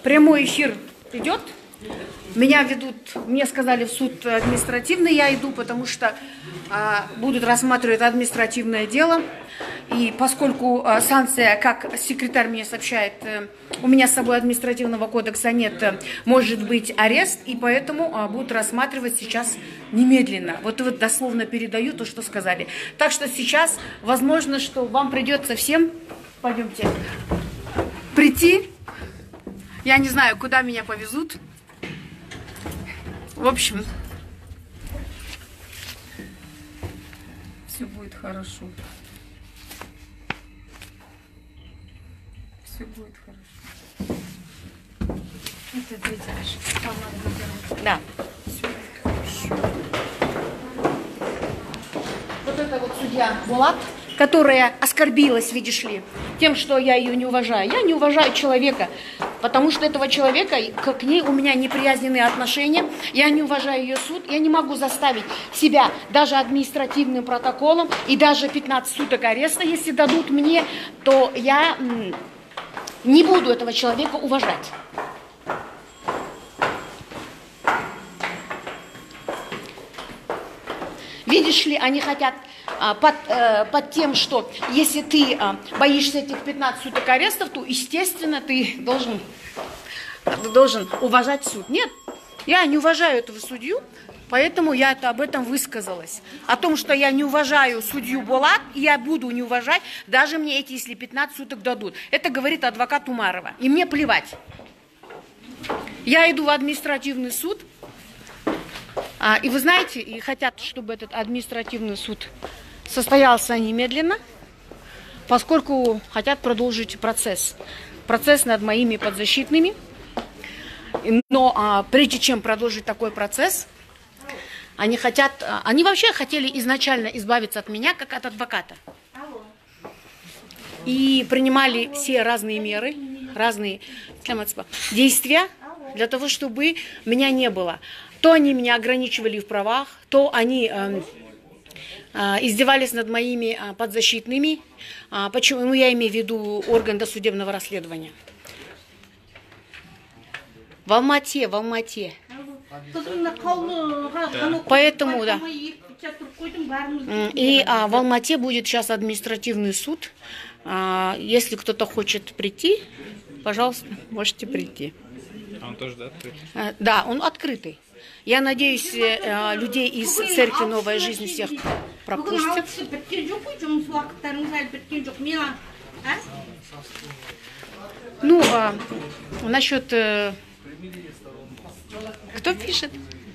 Прямой эфир идет. Меня ведут, мне сказали, в суд административный, я иду, потому что будут рассматривать административное дело. И поскольку санкция, как секретарь мне сообщает, у меня с собой административного кодекса нет, может быть арест, и поэтому будут рассматривать сейчас немедленно. Вот дословно передаю то, что сказали. Так что сейчас, возможно, что вам придется всем, пойдемте, прийти. Я не знаю, куда меня повезут. В общем, все будет хорошо. Все будет хорошо. Это третий раз. Там надо сделать. Да. Все будет хорошо. Вот это вот судья Булат, которая оскорбилась, видишь ли, тем, что я ее не уважаю. Я не уважаю человека, потому что этого человека, к ней у меня неприязненные отношения. Я не уважаю ее суд. Я не могу заставить себя даже административным протоколом и даже 15 суток ареста, если дадут мне, то я не буду этого человека уважать. Видишь ли, они хотят под тем, что если ты боишься этих 15 суток арестов, то, естественно, ты должен уважать суд. Нет, я не уважаю этого судью, поэтому я об этом высказалась. О том, что я не уважаю судью Булат, и я буду не уважать, даже мне эти, если 15 суток дадут. Это говорит адвокат Умарова. И мне плевать. Я иду в административный суд. И вы знаете, и хотят, чтобы этот административный суд состоялся немедленно, поскольку хотят продолжить процесс над моими подзащитными. Но прежде чем продолжить такой процесс, они вообще хотели изначально избавиться от меня, как от адвоката. И принимали все разные меры, разные действия для того, чтобы меня не было. То они меня ограничивали в правах, то они издевались над моими подзащитными. Почему я имею в виду орган досудебного расследования? В Алмате. Поэтому, да. И в Алмате будет сейчас административный суд. Если кто-то хочет прийти, пожалуйста, можете прийти. А он тоже, да, открытый? Да, он открытый. Я надеюсь, людей из церкви «Новая жизнь» всех пропустят. Ну, насчет... Кто пишет?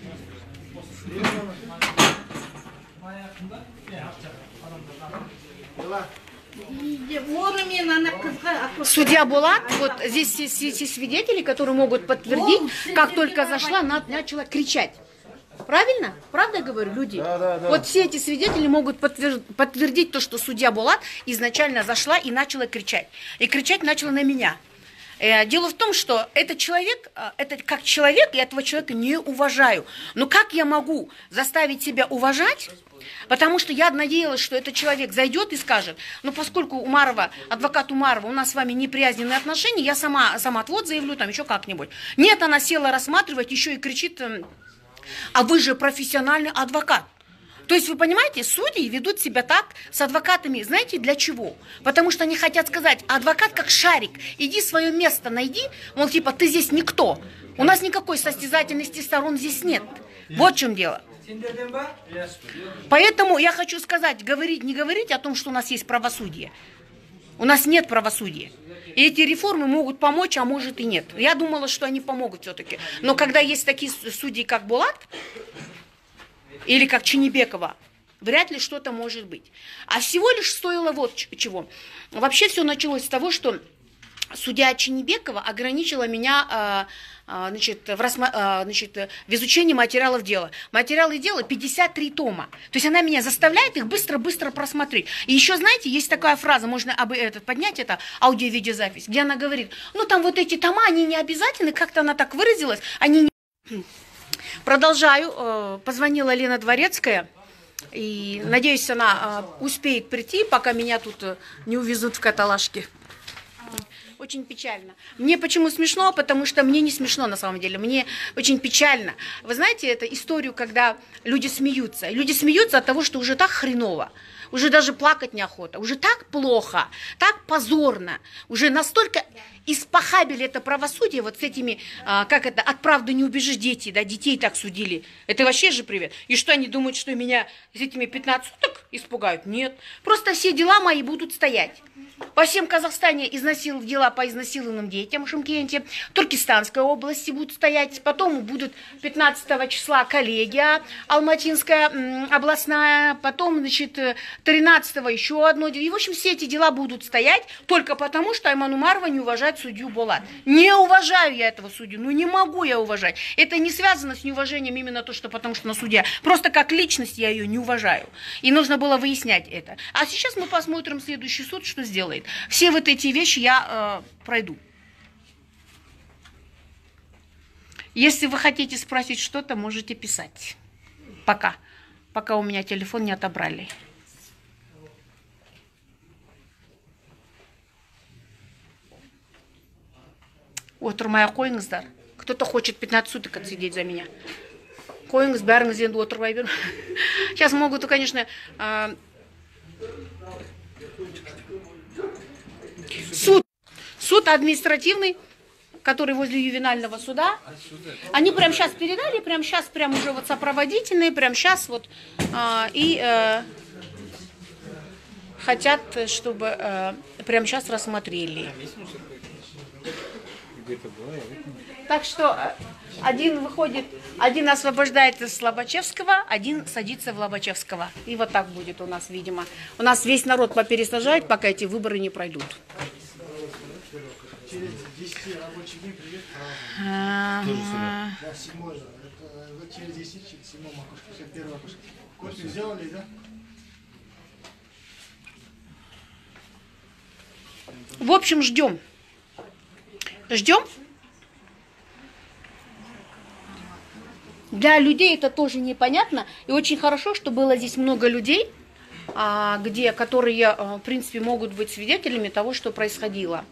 Судья Булат, вот здесь все свидетели, которые могут подтвердить, как только зашла, начала кричать. Правильно? Правда я говорю, люди? Да. Вот все эти свидетели могут подтвердить то, что судья Булат изначально зашла и начала кричать. И кричать начала на меня. Дело в том, что этот человек, как человек, я этого человека не уважаю. Но как я могу заставить себя уважать? Потому что я надеялась, что этот человек зайдет и скажет, ну поскольку адвокат Умарова, у нас с вами неприязненные отношения, я сама отвод заявлю, там еще как-нибудь. Нет, она села рассматривать, еще и кричит, а вы же профессиональный адвокат. То есть, вы понимаете, судьи ведут себя так с адвокатами, знаете, для чего? Потому что они хотят сказать, адвокат как шарик, иди свое место найди, мол, типа, ты здесь никто. У нас никакой состязательности сторон здесь нет. Вот в чем дело. Поэтому я хочу сказать, говорить, не говорить о том, что у нас есть правосудие. У нас нет правосудия. И эти реформы могут помочь, а может и нет. Я думала, что они помогут все-таки. Но когда есть такие судьи, как Булат, или как Ченебекова, вряд ли что-то может быть. А всего лишь стоило вот чего. Вообще все началось с того, что судья Ченебекова ограничила меня в изучении материалов дела. Материалы дела 53 тома. То есть она меня заставляет их быстро-быстро просмотреть. И еще, знаете, есть такая фраза, можно поднять это, аудио-видеозапись, где она говорит, ну там вот эти тома, они не обязательны, как-то она так выразилась, они не... Продолжаю. Позвонила Лена Дворецкая. И надеюсь, она успеет прийти, пока меня тут не увезут в каталажке. очень печально. Мне почему смешно? Потому что мне не смешно на самом деле. Мне очень печально. Вы знаете, это историю, когда люди смеются. Люди смеются от того, что уже так хреново. Уже даже плакать неохота. Уже так плохо, так позорно. Уже настолько испохабили это правосудие вот с этими, как это, от правды не убежишь, дети, да, детей так судили. Это вообще же привет. И что они думают, что меня с этими 15 суток испугают? Нет. Просто все дела мои будут стоять. По всем Казахстане дела по изнасилованным детям в Шымкенте, в Туркестанской области будут стоять, потом будут 15 числа коллегия Алматинская областная, потом, значит, 13 еще одно дело. И, в общем, все эти дела будут стоять только потому, что Айман Умарова не уважает судью Болат. Не уважаю я этого судью, ну не могу я уважать. Это не связано с неуважением именно то, что потому что она судья. Просто как личность я ее не уважаю. И нужно было выяснять это. А сейчас мы посмотрим следующий суд, что сделает. Все вот эти вещи я пройду. Если вы хотите спросить что-то, можете писать. Пока у меня телефон не отобрали. Отырмай қойыңыздар. Кто-то хочет 15 суток отсидеть за меня. Қойыңыз, бәріңіз енді отырмай бер. Сейчас могут, конечно, суд административный, который возле ювенального суда. Они прямо сейчас передали, прямо сейчас прям уже вот сопроводительные, прямо сейчас вот хотят, чтобы прямо сейчас рассмотрели. Так что один выходит, один освобождается из Лобачевского, один садится в Лобачевского. И вот так будет у нас, видимо. У нас весь народ попересажает, пока эти выборы не пройдут. Через 10 рабочих дней придет. Да, 7-й. Это через 10, 7 окошко, 61 окошко. Копию сделали, да? В общем, ждем. Ждем. Для людей это тоже непонятно. И очень хорошо, что было здесь много людей, которые, в принципе, могут быть свидетелями того, что происходило.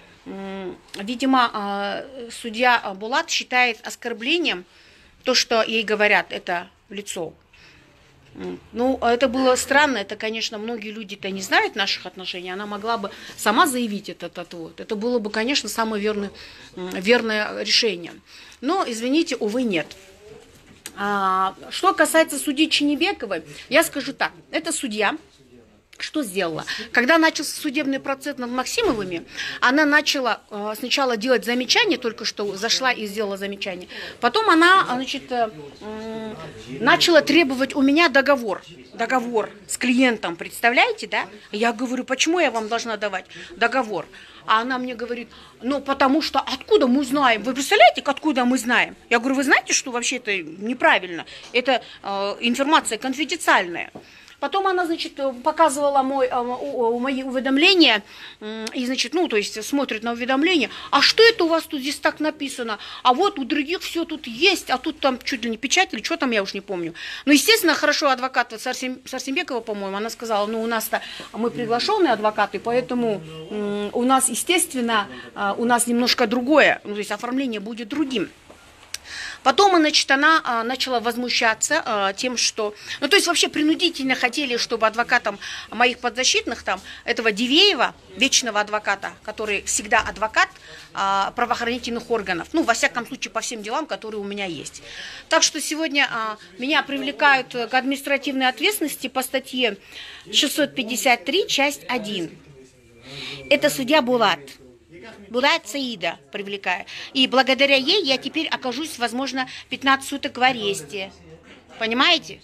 Видимо, судья Булат считает оскорблением то, что ей говорят это в лицо. Ну, это было странно, это, конечно, многие люди-то не знают наших отношений, она могла бы сама заявить этот отвод. Это было бы, конечно, самое верное решение. Но, извините, увы, нет. Что касается судьи Ченебековой, я скажу так, это судья. Что сделала? Когда начался судебный процесс над Максимовыми, она начала сначала делать замечания, только что зашла и сделала замечание. Потом она, значит, начала требовать у меня договор с клиентом, представляете, да? Я говорю, почему я вам должна давать договор? А она мне говорит, ну, потому что откуда мы знаем? Вы представляете, откуда мы знаем? Я говорю, вы знаете, что вообще это неправильно? Это информация конфиденциальная. Потом она, значит, показывала мои уведомления, и, значит, ну, то есть смотрит на уведомления, а что это у вас тут здесь так написано? А вот у других все тут есть, а тут там чуть ли не печать или что там, я уж не помню. Ну, естественно, хорошо адвокат Сарсенбекова, по-моему, она сказала, ну, у нас-то мы приглашенные адвокаты, поэтому у нас, естественно, у нас немножко другое, ну, то есть оформление будет другим. Потом, значит, она начала возмущаться тем, что... Ну, то есть вообще принудительно хотели, чтобы адвокатам моих подзащитных, там, этого Дивеева, вечного адвоката, который всегда адвокат правоохранительных органов, ну, во всяком случае, по всем делам, которые у меня есть. Так что сегодня меня привлекают к административной ответственности по статье 653, часть 1. Это судья Булат Саида привлекаю. И благодаря ей я теперь окажусь, возможно, 15 суток в аресте. Понимаете?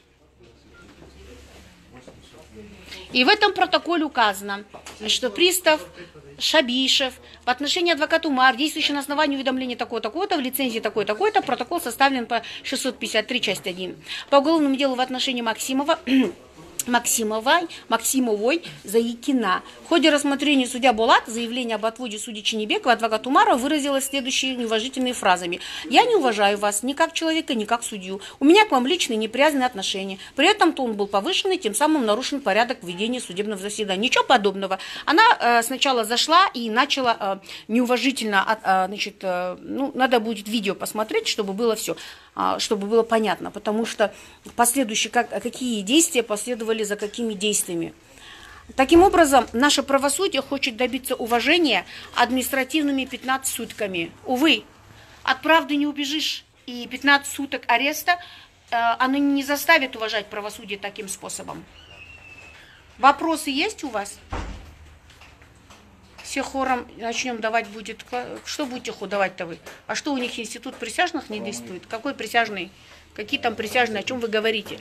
И в этом протоколе указано, что пристав Шабишев по отношению адвоката Умар, действующий на основании уведомления такого-такого-то, в лицензии такой-такой-то, протокол составлен по 653, часть 1. По уголовному делу в отношении Максимова Максимовой Заикина. В ходе рассмотрения судья Булат заявление об отводе судьи Ченебекова адвокат Умарова выразила следующие неуважительные фразами. «Я не уважаю вас ни как человека, ни как судью. У меня к вам личные неприязненные отношения». При этом тон был повышенный, тем самым нарушен порядок ведения судебного заседания. Ничего подобного. Она сначала зашла и начала неуважительно, надо будет видео посмотреть, чтобы было все, чтобы было понятно, потому что последующие, какие действия последовали за какими действиями. Таким образом, наше правосудие хочет добиться уважения административными 15 сутками. Увы, от правды не убежишь, и 15 суток ареста, оно не заставит уважать правосудие таким способом. Вопросы есть у вас? Все хором начнем давать будет. Что будете давать-то вы? А что у них институт присяжных не действует? Какой присяжный? Какие там присяжные? О чем вы говорите?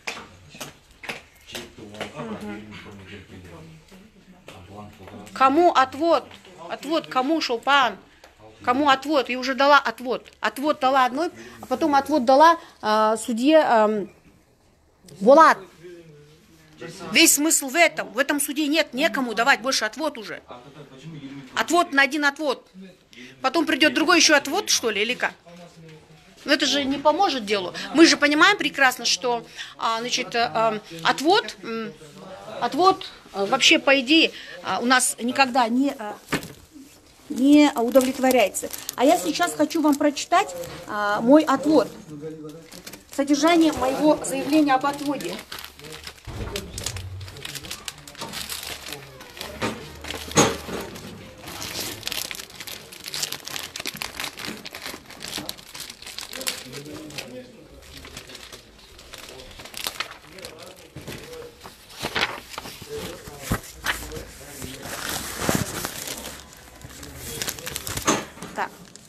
Кому отвод? Отвод кому, Шолпан? Кому отвод? Я уже дала отвод. Отвод дала одной, а потом отвод дала судье Булат. Весь смысл в этом. В этом суде нет, некому давать больше отвод уже. Отвод на один отвод. Потом придет другой еще отвод, что ли, или как? Но это же не поможет делу. Мы же понимаем прекрасно, что отвод вообще, по идее, у нас никогда не удовлетворяется. А я сейчас хочу вам прочитать мой отвод. Содержание моего заявления об отводе. Так.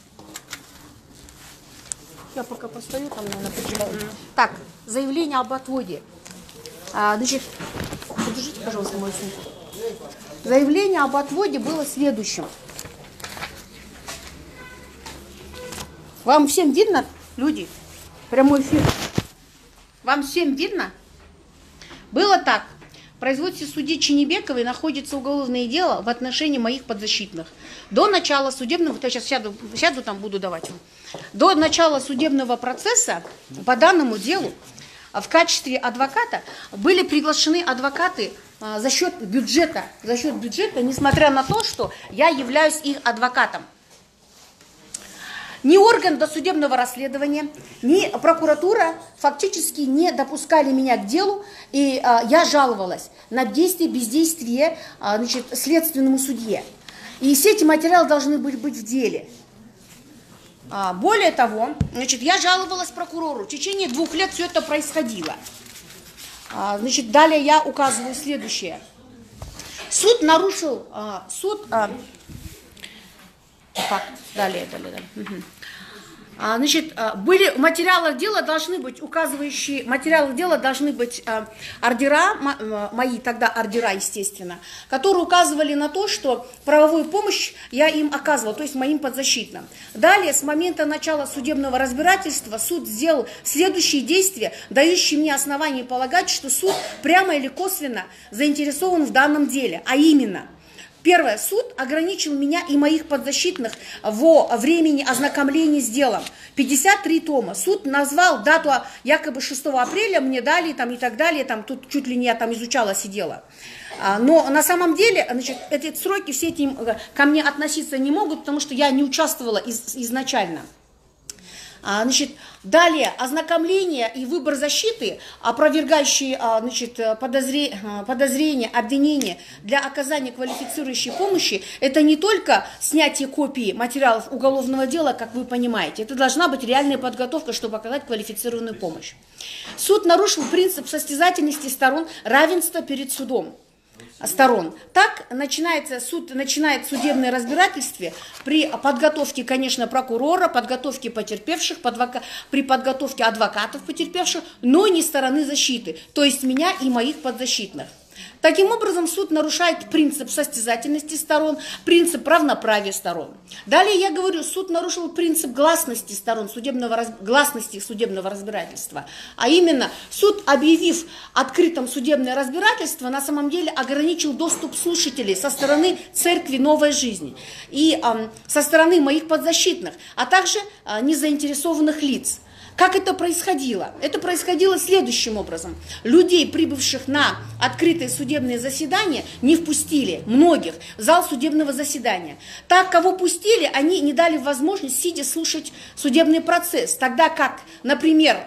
Я пока постою, там, наверное, почитаю. Так, заявление об отводе. Подержите, пожалуйста, мою сумку. Заявление об отводе было следующим. Вам всем видно, люди? Прямой эфир. Вам всем видно? Было так. В производстве судьи Ченебековой находится уголовное дело в отношении моих подзащитных. До начала судебного... Вот я сейчас сяду там буду давать вам. До начала судебного процесса по данному делу в качестве адвоката были приглашены адвокаты за счет бюджета, несмотря на то, что я являюсь их адвокатом. Ни орган досудебного расследования, ни прокуратура фактически не допускали меня к делу, и я жаловалась на бездействие следственному судье. И все эти материалы должны были быть в деле. Более того, я жаловалась прокурору. В течение 2 лет все это происходило. Далее я указываю следующее. Суд нарушил... Далее. Угу. Были материалы дела должны быть указывающие, материалы дела должны быть ордера, мои тогда ордера, естественно, которые указывали на то, что правовую помощь я им оказывала, то есть моим подзащитным. Далее, с момента начала судебного разбирательства, суд сделал следующие действия, дающие мне основания полагать, что суд прямо или косвенно заинтересован в данном деле, а именно... Первое. Суд ограничил меня и моих подзащитных во времени ознакомления с делом. 53 тома. Суд назвал дату якобы 6 апреля, мне дали там, и так далее, там, тут чуть ли не я там изучала, сидела. Но на самом деле эти сроки все эти ко мне относиться не могут, потому что я не участвовала изначально. Далее, ознакомление и выбор защиты, опровергающие подозрения, обвинения для оказания квалифицирующей помощи, это не только снятие копии материалов уголовного дела, как вы понимаете, это должна быть реальная подготовка, чтобы оказать квалифицированную помощь. Суд нарушил принцип состязательности сторон, равенства перед судом. Сторон. Так суд начинает судебное разбирательство при подготовке, конечно, прокурора, подготовке потерпевших, при подготовке адвокатов потерпевших, но не стороны защиты, то есть меня и моих подзащитных. Таким образом, суд нарушает принцип состязательности сторон, принцип равноправия сторон. Далее я говорю, суд нарушил принцип гласности сторон, гласности судебного разбирательства. А именно, суд, объявив открытым судебное разбирательство, на самом деле ограничил доступ слушателей со стороны Церкви Новой Жизни и со стороны моих подзащитных, а также незаинтересованных лиц. Как это происходило? Это происходило следующим образом. Людей, прибывших на открытые судебные заседания, не впустили, многих, в зал судебного заседания. Так, кого пустили, они не дали возможность, сидя, слушать судебный процесс. Тогда как, например,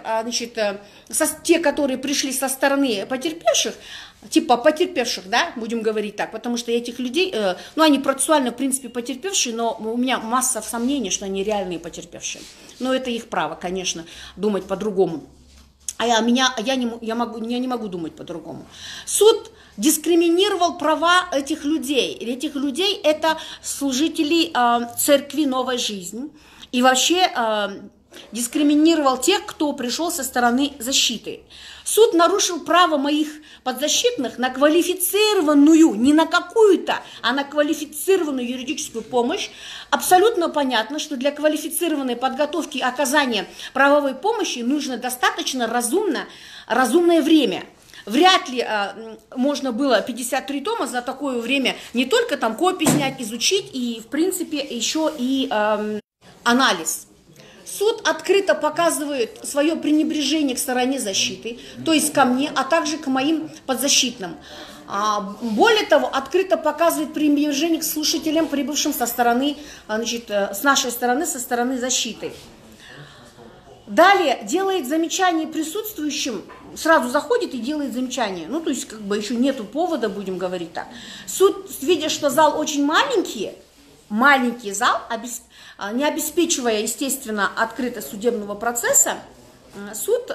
те, которые пришли со стороны потерпевших, типа потерпевших, да, будем говорить так, потому что этих людей, они процессуально, в принципе, потерпевшие, но у меня масса сомнений, что они реальные потерпевшие. Но это их право, конечно, думать по-другому. Я не могу думать по-другому. Суд дискриминировал права этих людей. Этих людей это служители Церкви Новой Жизни. И вообще дискриминировал тех, кто пришел со стороны защиты. Суд нарушил право моих подзащитных на квалифицированную, не на какую-то, а на квалифицированную юридическую помощь. Абсолютно понятно, что для квалифицированной подготовки и оказания правовой помощи нужно достаточно разумное время. Вряд ли можно было 53 тома за такое время не только там копии снять, изучить, и в принципе еще и анализ. Суд открыто показывает свое пренебрежение к стороне защиты, то есть ко мне, а также к моим подзащитным. Более того, открыто показывает пренебрежение к слушателям, прибывшим со стороны, с нашей стороны, со стороны защиты. Далее делает замечание присутствующим, сразу заходит и делает замечание. Ну, то есть, как бы еще нету повода, будем говорить так. Суд, видя, что зал очень маленький зал, не обеспечивая, естественно, открытость судебного процесса, суд,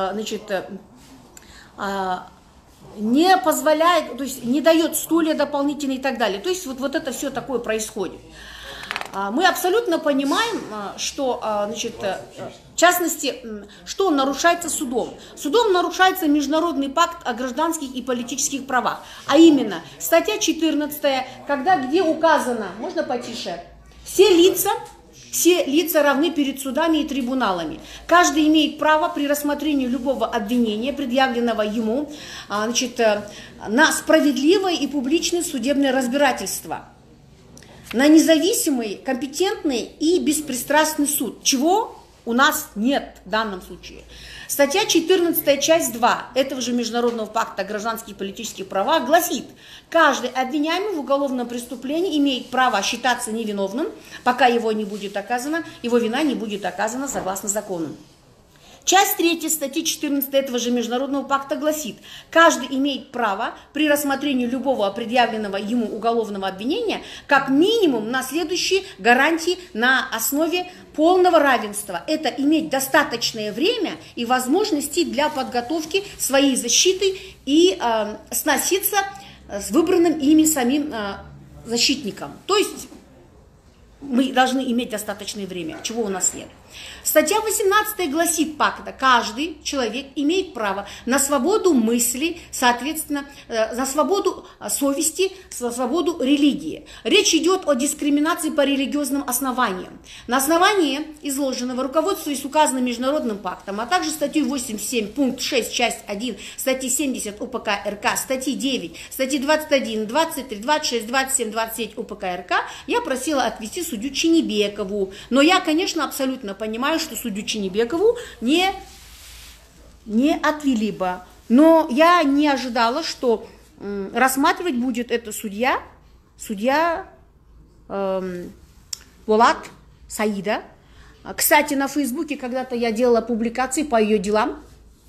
не позволяет, то есть не дает стулья дополнительные и так далее. То есть вот это все такое происходит. Мы абсолютно понимаем, что, в частности, что нарушается судом. Судом нарушается Международный пакт о гражданских и политических правах. А именно, статья 14, где указано, можно потише, все лица равны перед судами и трибуналами. Каждый имеет право при рассмотрении любого обвинения, предъявленного ему, на справедливое и публичное судебное разбирательство, на независимый, компетентный и беспристрастный суд, чего у нас нет в данном случае. Статья 14, часть 2 этого же Международного пакта о гражданских и политических правах гласит: каждый обвиняемый в уголовном преступлении имеет право считаться невиновным, пока его вина не будет доказана согласно закону. Часть 3 статьи 14 этого же Международного пакта гласит: каждый имеет право при рассмотрении любого предъявленного ему уголовного обвинения как минимум на следующие гарантии на основе полного равенства. Это иметь достаточное время и возможности для подготовки своей защиты и сноситься с выбранным ими самим защитником. То есть мы должны иметь достаточное время, чего у нас нет. Статья 18 гласит пакта: каждый человек имеет право на свободу мысли, соответственно, на свободу совести, на свободу религии. Речь идет о дискриминации по религиозным основаниям. На основании изложенного, руководствуясь указанным международным пактом, а также статьей 87, пункт 6, часть 1, статьи 70 УПК РК, статьи 9, статьи 21, 23, 26, 27, 27 УПК РК, я просила отвести судью Ченебекову. Но я, конечно, абсолютно понимаю, что судью Ченебекову не отвели бы. Но я не ожидала, что рассматривать будет это судья Болат Саида. Кстати, на Фейсбуке когда-то я делала публикации по ее делам,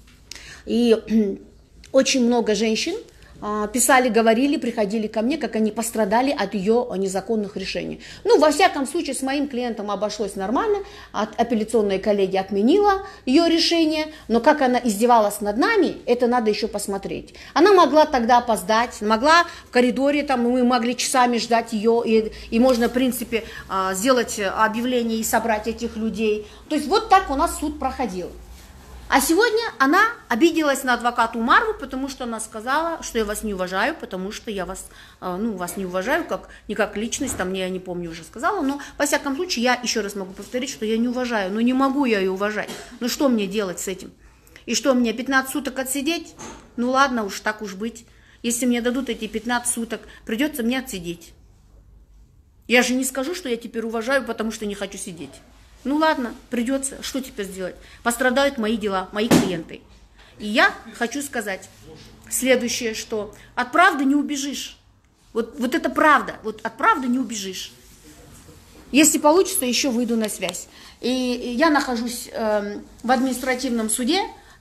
и очень много женщин писали, говорили, приходили ко мне, как они пострадали от ее незаконных решений. Ну, во всяком случае, с моим клиентом обошлось нормально, апелляционная коллегия отменила ее решение, но как она издевалась над нами, это надо еще посмотреть. Она могла тогда опоздать, могла в коридоре, там мы могли часами ждать ее, и можно, в принципе, сделать объявление и собрать этих людей. То есть вот так у нас суд проходил. А сегодня она обиделась на адвоката Умарову, потому что она сказала, что я вас не уважаю, потому что я вас, вас не уважаю, не как личность, там, я не помню, уже сказала, но, во всяком случае, я еще раз могу повторить, что я не уважаю, но не могу я ее уважать. Ну, что мне делать с этим? И что, мне 15 суток отсидеть? Ну, ладно уж, так уж быть. Если мне дадут эти 15 суток, придется мне отсидеть. Я же не скажу, что я теперь уважаю, потому что не хочу сидеть. Ну ладно, придется. Что теперь сделать? Пострадают мои дела, мои клиенты. И я хочу сказать следующее, что от правды не убежишь. Вот это правда. Вот от правды не убежишь. Если получится, еще выйду на связь. И я нахожусь в административном суде.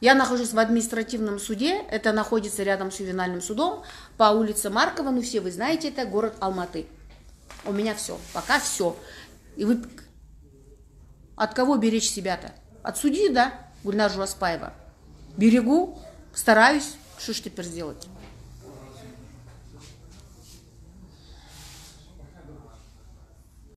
Это находится рядом с ювенальным судом по улице Маркова. Ну все вы знаете, это город Алматы. У меня все. Пока все. И вы... От кого беречь себя-то? От судьи, да, Гульнар Жуаспаева. Берегу, стараюсь. Что ж теперь сделать?